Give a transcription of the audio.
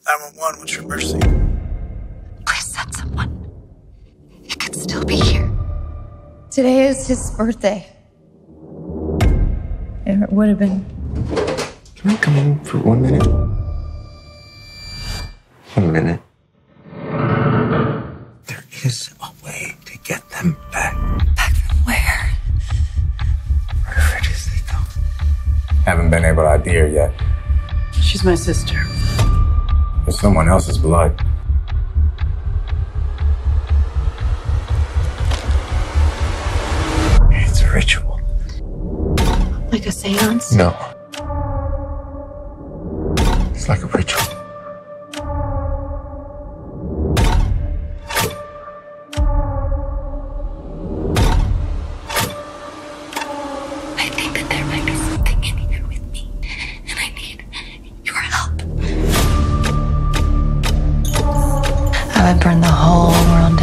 911, what's your emergency? Please send someone. He could still be here. Today is his birthday. It would have been. Can I come in for 1 minute? 1 minute. There is a way to get them back. Back from where? Wherever it is they go. Haven't been able to ID her yet. She's my sister. It's someone else's blood. It's a ritual. Like a seance? No. It's like a ritual. I think that there might be something in here with me, and I need your help. I would burn the whole world